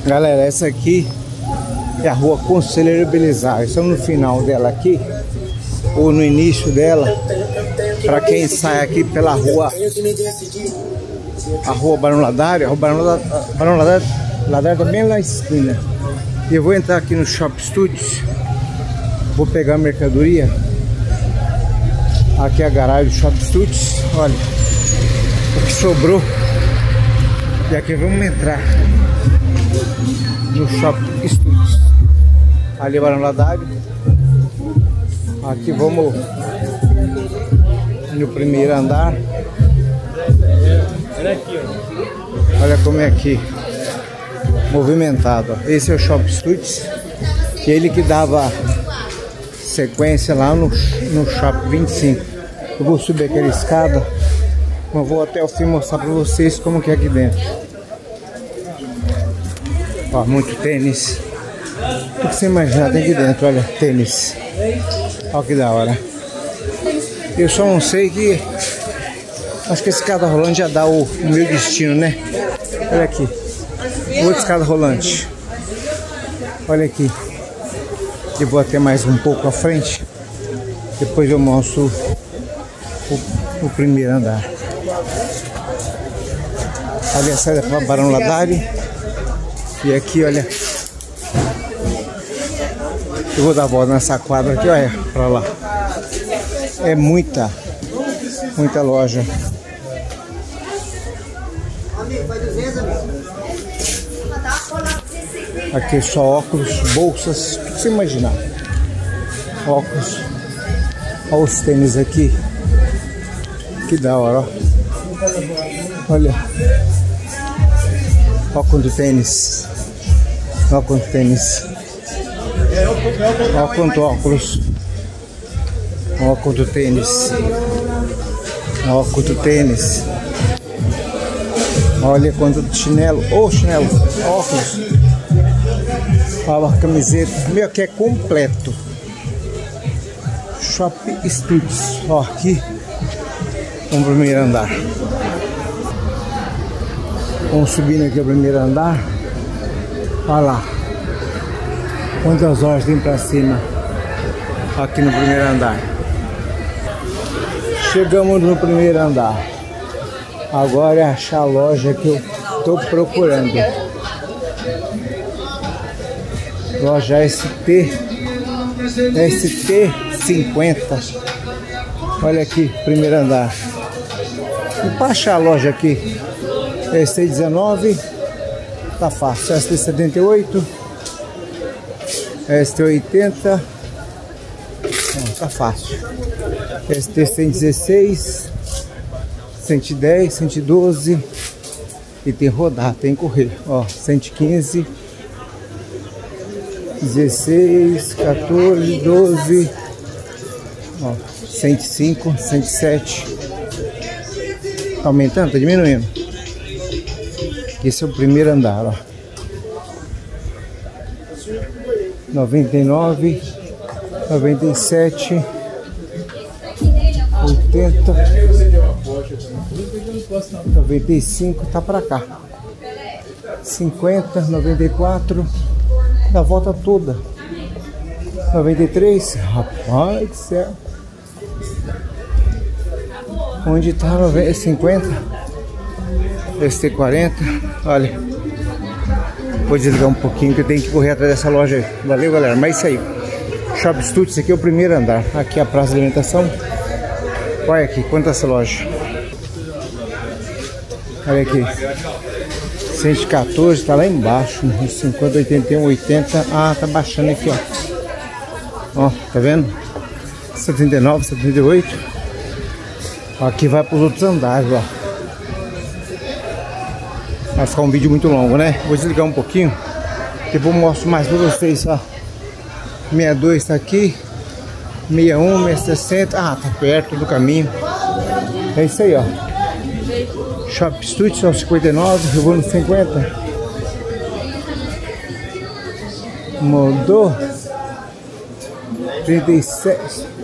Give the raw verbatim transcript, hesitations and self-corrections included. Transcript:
Galera, essa aqui é a rua Conselheiro Belisário. Estamos no final dela aqui, ou no início dela, para quem sai aqui pela rua, a rua Barão Ladário. A rua Barão Ladário, Barão Ladário, Ladário tá bem lá na esquina. E eu vou entrar aqui no Shop Studios, vou pegar a mercadoria. Aqui é a garagem do Shop Studios. Olha o que sobrou. E aqui vamos entrar no Shop Studios. Ali é Barão Ladário. Aqui vamos no primeiro andar. Olha como é aqui movimentado. Esse é o Shop Studios, que ele que dava sequência lá no, no Shop vinte e cinco. Eu vou subir aquela escada, mas vou até o fim mostrar pra vocês como que é aqui dentro. Ó, muito tênis. O que você imaginar tem aqui dentro, olha, tênis. Olha que da hora. Eu só não sei que... Acho que esse escada rolante já dá o, o meu destino, né? Olha aqui. Outra escada rolante. Olha aqui. Eu vou até mais um pouco à frente. Depois eu mostro o, o primeiro andar. Ali a saída para Barão Ladário. E aqui, olha. Eu vou dar a volta nessa quadra aqui, olha, pra lá. É muita, muita loja. Aqui só óculos, bolsas, o que você imaginar. Óculos. Olha os tênis aqui. Que da hora, ó. Olha. Olha quanto tênis. Olha quanto tênis. Olha quanto óculos. Olha quanto tênis. Olha quanto tênis. Olha quanto chinelo. Ô, oh, chinelo. Óculos. Olha a camiseta. Meu, aqui é completo. Shop Studios. Ó, aqui. Vamos pro primeiro andar. Vamos subindo aqui o primeiro andar. Olha lá. Quantas horas tem pra cima. Aqui no primeiro andar. Chegamos no primeiro andar. Agora é achar a loja que eu tô procurando. Loja S T S T cinquenta. Olha aqui, primeiro andar. E para achar a loja aqui, S T dezenove, tá fácil. S T setenta e oito, S T oitenta, não, tá fácil. S T cento e dezesseis, cento e dez, cento e doze. E tem rodar, tem correr. Ó, cento e quinze, dezesseis, quatorze, doze, ó, cento e cinco, cento e sete. Tá aumentando? Tá diminuindo? Esse é o primeiro andar, ó. noventa e nove, noventa e sete, oitenta, noventa e cinco, tá pra cá. cinquenta, noventa e quatro, da volta toda. noventa e três, rapaz do céu. Onde tá cinquenta? S T quarenta, olha. Vou desligar um pouquinho que eu tenho que correr atrás dessa loja aí. Valeu, galera. Mas isso aí. Shop Studios, aqui é o primeiro andar. Aqui é a praça de alimentação. Olha aqui, quantas lojas. Olha aqui. cento e quatorze, tá lá embaixo. cinquenta, oitenta e um, oitenta. Ah, tá baixando aqui, ó. Ó, tá vendo? setenta e nove, setenta e oito. Aqui vai para os outros andares, ó. Vai ficar um vídeo muito longo, né? Vou desligar um pouquinho. Depois eu mostro mais para vocês, ó. sessenta e dois tá aqui. sessenta e um, sessenta e sessenta. Ah, tá perto do caminho. É isso aí, ó. Shop Studios, ó, cinquenta e nove. Eu vou no cinquenta. Mudou. trinta e sete.